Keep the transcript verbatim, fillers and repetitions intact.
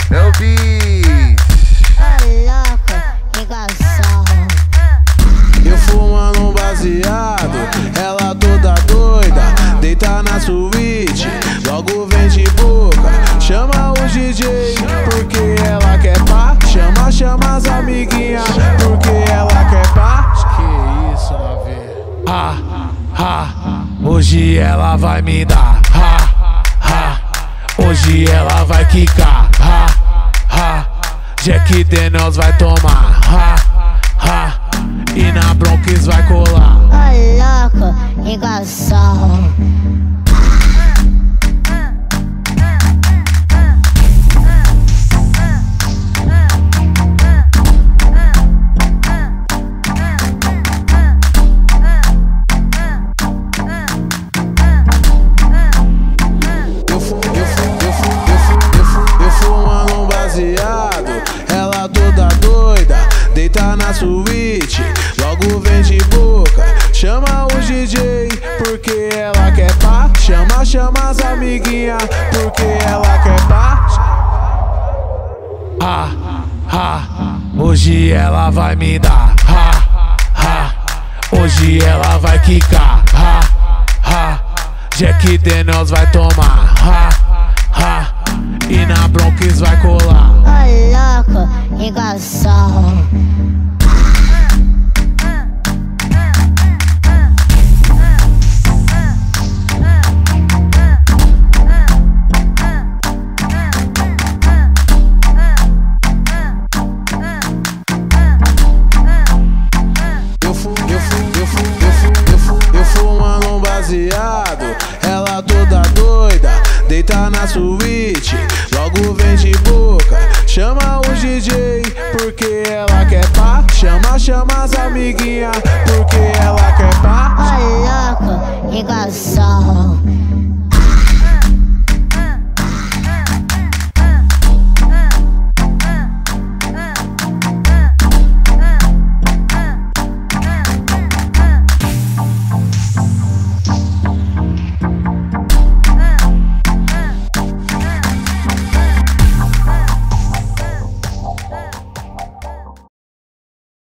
É o bis. Ô louco, ligação. Eu fumando um baseado, ela toda doida, deita na suíte, logo vem de boca. Chama o D J, porque ela quer pá. Chama, chama as amiguinhas, porque ela quer pá. Que isso, novinha? Ah, ah, hoje ela vai me dar. Ah, ah, hoje ela vai quicar. Ah, ah, Jack Daniels vai tomar. Ah, ah, e na Bronx vai colar. Ô louco, ligação. Ela toda doida, deita na suíte, logo vem de boca. Chama o D J, porque ela quer pá. Chama, chama as amiguinhas, porque ela quer pá. Ah, ah, hoje ela vai me dar. Ah, ah, hoje ela vai quicar. Ah, ah, Jack Daniels vai tomar. Ah, ah, e na Bronx vai colar. Ô louco, ligação. Eu fu, eu fu, eu fu, eu fu, eu fu, eu fumando um baseado, ela toda doida, deita na suíte, logo vem de boca. Chama o D J, porque ela quer pá. Chama, chama as amiguinhas, porque